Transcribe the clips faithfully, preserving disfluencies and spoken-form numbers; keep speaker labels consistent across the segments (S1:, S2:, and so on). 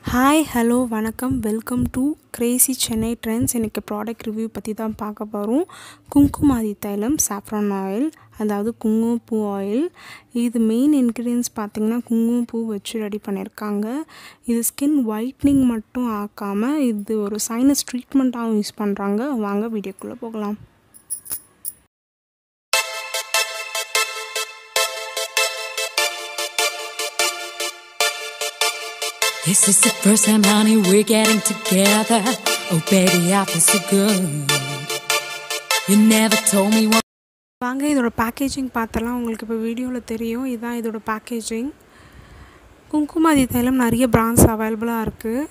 S1: Hi hello வணக்கம் welcome to crazy Chennai trends. இன்றைக்கி product review பற்றி தான் பார்க்க போகிறோம். குங்குமாதி தைலம் சாஃப்ரான் ஆயில், அதாவது குங்குமப்பூ ஆயில். இது மெயின் இன்க்ரீடியன்ஸ் பார்த்திங்கன்னா குங்குமப்பூ வச்சு ரெடி பண்ணியிருக்காங்க. இது ஸ்கின் ஒயிட்னிங் மட்டும் ஆக்காமல் இது ஒரு சைனஸ் ட்ரீட்மெண்ட்டாகவும் யூஸ் பண்ணுறாங்க. வாங்க வீடியோக்குள்ளே போகலாம்.
S2: This is the first time, honey, we're getting together. Oh, baby, I feel so good. You never told me what.
S1: வாங்க இதோட பேக்கேஜிங் பார்த்தலாம். உங்களுக்கு இப்போ வீடியோவில் தெரியும். இதுதான் இதோட பேக்கேஜிங். குங்குமாதி தைலம் நிறைய பிராண்ட்ஸ் அவைலபிளாக இருக்குது.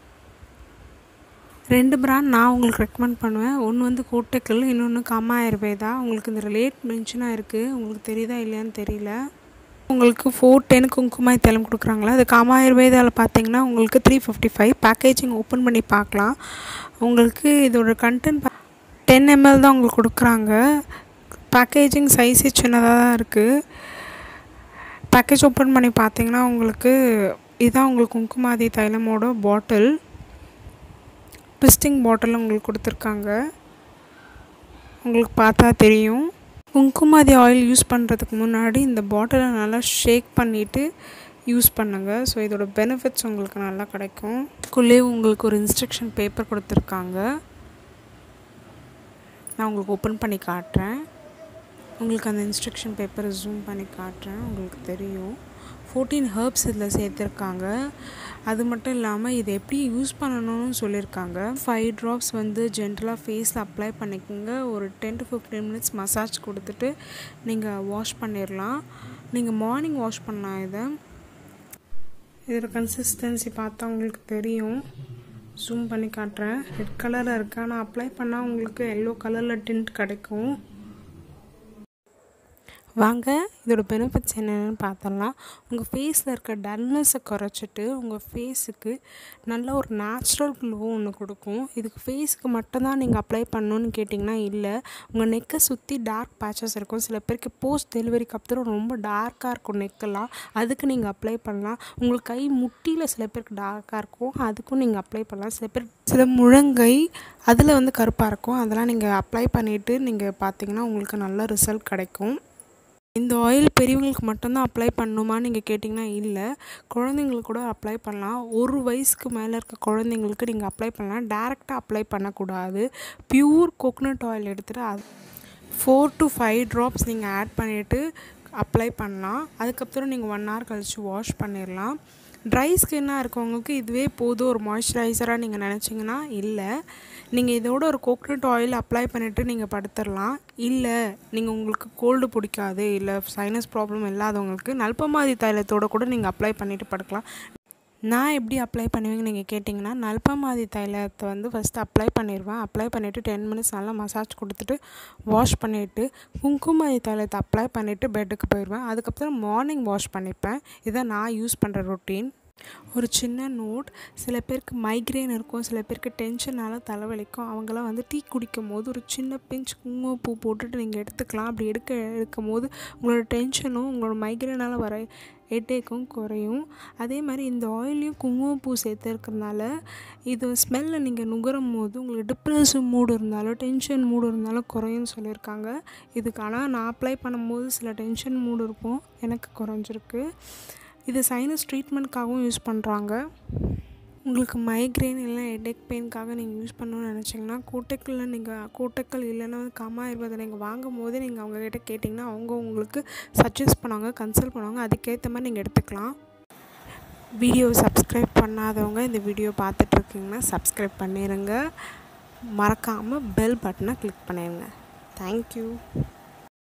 S1: ரெண்டு பிராண்ட் நான் உங்களுக்கு ரெக்கமெண்ட் பண்ணுவேன். ஒன்று வந்து கோட்டைக்கல், இன்னொன்று கம்மா ஆயுர்வேதா. உங்களுக்கு இந்த லேட் மென்ஷனாக இருக்குது. உங்களுக்கு தெரியுதா இல்லையான்னு தெரியல. உங்களுக்கு ஃபோர் டென் குங்குமாதி தைலம் கொடுக்குறாங்களா. அது கம்மா ஆயுர்வேதாவில் பார்த்தீங்கன்னா உங்களுக்கு three fifty five. Packaging open பண்ணி பார்க்கலாம். உங்களுக்கு இதோட கண்டென்ட் டென் எம்எல் தான் உங்களுக்கு கொடுக்குறாங்க. பேக்கேஜிங் சைஸே சின்னதாக தான் இருக்குது. பேக்கேஜ் ஓப்பன் பண்ணி பார்த்தீங்கன்னா உங்களுக்கு இதுதான் உங்களுக்கு குங்குமாதி தைலமோட பாட்டில். ட்விஸ்டிங் பாட்டில் உங்களுக்கு கொடுத்துருக்காங்க. உங்களுக்கு பார்த்தா தெரியும். குங்குமாதி ஆயில் யூஸ் பண்ணுறதுக்கு முன்னாடி இந்த பாட்டிலை நல்லா ஷேக் பண்ணிவிட்டு யூஸ் பண்ணுங்கள். ஸோ இதோட பெனிஃபிட்ஸ் உங்களுக்கு நல்லா கிடைக்கும். இதுக்குள்ளே உங்களுக்கு ஒரு இன்ஸ்ட்ரக்ஷன் பேப்பர் கொடுத்துருக்காங்க. நான் உங்களுக்கு ஓப்பன் பண்ணி காட்டுறேன். உங்களுக்கு அந்த இன்ஸ்ட்ரக்ஷன் பேப்பரை ஜூம் பண்ணி காட்டுறேன். உங்களுக்கு தெரியும். ஃபோர்டீன் ஹர்ப்ஸ் இதில் சேர்த்துருக்காங்க. அது மட்டும் இல்லாமல் இதை எப்படி யூஸ் பண்ணணும்னு சொல்லியிருக்காங்க. ஃபைவ் ட்ராப்ஸ் வந்து ஜென்ரலாக ஃபேஸில் அப்ளை பண்ணிக்கோங்க. ஒரு ten to fifteen minutes massage கொடுத்துட்டு நீங்கள் வாஷ் பண்ணிடலாம். நீங்கள் மார்னிங் வாஷ் பண்ணலாம். இதை இதோட கன்சிஸ்டன்சி பார்த்தா உங்களுக்கு தெரியும். ஜூம் பண்ணி காட்டுறேன். ரெட் கலரில் இருக்கா. நான் அப்ளை பண்ணால் உங்களுக்கு எல்லோ கலரில் டிண்ட் கிடைக்கும். வாங்க இதோட பெனிஃபிட்ஸ் என்னென்னு பார்த்தலாம். உங்கள் ஃபேஸில் இருக்க டல்னஸை குறைச்சிட்டு உங்கள் ஃபேஸுக்கு நல்ல ஒரு நேச்சுரல் க்ளோ ஒன்று கொடுக்கும். இதுக்கு ஃபேஸுக்கு மட்டும்தான் நீங்கள் அப்ளை பண்ணணுன்னு கேட்டிங்கன்னா இல்லை. உங்கள் நெக்கை சுற்றி டார்க் பேச்சஸ் இருக்கும். சில பேருக்கு போஸ்ட் டெலிவரிக்கு அப்புறம் ரொம்ப டார்க்காக இருக்கும் நெக்கெல்லாம். அதுக்கு நீங்கள் அப்ளை பண்ணலாம். உங்களுக்கு கை முட்டியில் சில பேருக்கு டார்க்காக இருக்கும். அதுக்கும் நீங்கள் அப்ளை பண்ணலாம். சில பேர் சில முழங்கை அதில் வந்து கருப்பாக இருக்கும். அதெல்லாம் நீங்கள் அப்ளை பண்ணிவிட்டு நீங்கள் பார்த்தீங்கன்னா உங்களுக்கு நல்ல ரிசல்ட் கிடைக்கும். இந்த ஆயில் பெரியவங்களுக்கு மட்டும்தான் அப்ளை பண்ணணுமான்னு நீங்கள் கேட்டிங்கன்னா இல்லை. குழந்தைங்களுக்கு கூட அப்ளை பண்ணலாம். ஒரு வயசுக்கு மேலே இருக்க குழந்தைங்களுக்கு நீங்கள் அப்ளை பண்ணலாம். டேரெக்டாக அப்ளை பண்ணக்கூடாது. ப்யூர் கோகோனட் ஆயில் எடுத்துகிட்டு அது ஃபோர் டு ஃபைவ் ட்ராப்ஸ் நீங்கள் ஆட் பண்ணிவிட்டு அப்ளை பண்ணலாம். அதுக்கப்புறம் நீங்கள் ஒன் ஹவர் கழித்து வாஷ் பண்ணிடலாம். ட்ரை ஸ்கின்னாக இருக்கவங்களுக்கு இதுவே போதும் ஒரு மாய்ஸ்சரைசராக நீங்கள் நினச்சிங்கன்னா இல்லை. நீங்கள் இதோட ஒரு கோகோனட் ஆயில் அப்ளை பண்ணிவிட்டு நீங்கள் படுத்துடலாம். இல்லை நீங்கள் உங்களுக்கு கோல்டு பிடிக்காது, இல்லை சைனஸ் ப்ராப்ளம் இல்லாதவங்களுக்கு நல்பமாதி தைலத்தோடு கூட நீங்கள் அப்ளை பண்ணிவிட்டு படுக்கலாம். நான் எப்படி அப்ளை பண்ணுவீங்கன்னு நீங்கள் கேட்டிங்கன்னா, நல்பமாதி தைலத்தை வந்து ஃபஸ்ட்டு அப்ளை பண்ணிடுவேன். அப்ளை பண்ணிவிட்டு டென் மினிட்ஸ் நல்லா மசாஜ் கொடுத்துட்டு வாஷ் பண்ணிவிட்டு குங்குமாதி தைலத்தை அப்ளை பண்ணிவிட்டு பெட்டுக்கு போயிடுவேன். அதுக்கப்புறம் மார்னிங் வாஷ் பண்ணிப்பேன். இதான் நான் யூஸ் பண்ணுற ரொட்டீன். ஒரு சின்ன நோட், சில பேருக்கு மைக்ரேன் இருக்கும், சில பேருக்கு டென்ஷனால் தலைவலிக்கும். அவங்களாம் வந்து டீ குடிக்கும் போது ஒரு சின்ன பிஞ்ச் குங்குமப்பூ போட்டுட்டு நீங்கள் எடுத்துக்கலாம். அப்படி எடுக்க எடுக்கும் போது உங்களோட டென்ஷனும் உங்களோட மைக்ரேனால் வர ஹெட்டேக்கும் குறையும். அதே மாதிரி இந்த ஆயிலையும் குங்குமப்பூ சேர்த்துருக்கிறதுனால இது ஸ்மெல்லை நீங்கள் நுகரும் போது உங்களுக்கு டிப்ரெஷன் மூடு இருந்தாலும் டென்ஷன் மூடு இருந்தாலும் குறையும்னு சொல்லியிருக்காங்க. இதுக்கு ஆனால் நான் அப்ளை பண்ணும்போது சில டென்ஷன் மூடு இருக்கும், எனக்கு குறைஞ்சிருக்கு. இது சைனஸ் ட்ரீட்மெண்ட்காகவும் யூஸ் பண்ணுறாங்க. உங்களுக்கு மைக்ரெயின் இல்லை ஹெடேக் பெயின்காக நீங்கள் யூஸ் பண்ணணும்னு நினச்சிங்கன்னா கோட்டைக்கல்ல நீங்கள் கோட்டைக்கல் இல்லைன்னா வந்து கம்மா ஆயுர்வேதா நீங்கள் வாங்கும் போதே நீங்கள் அவங்கக்கிட்ட கேட்டிங்கன்னா அவங்க உங்களுக்கு சஜஸ்ட் பண்ணுவாங்க, கன்சல்ட் பண்ணுவாங்க. அதுக்கேற்ற மாதிரி நீங்கள் எடுத்துக்கலாம். வீடியோ சப்ஸ்கிரைப் பண்ணாதவங்க இந்த வீடியோ பார்த்துட்ருக்கீங்கன்னா சப்ஸ்கிரைப் பண்ணிடுங்க. மறக்காமல் பெல் பட்டனை கிளிக் பண்ணிடுங்க. தேங்க்யூ.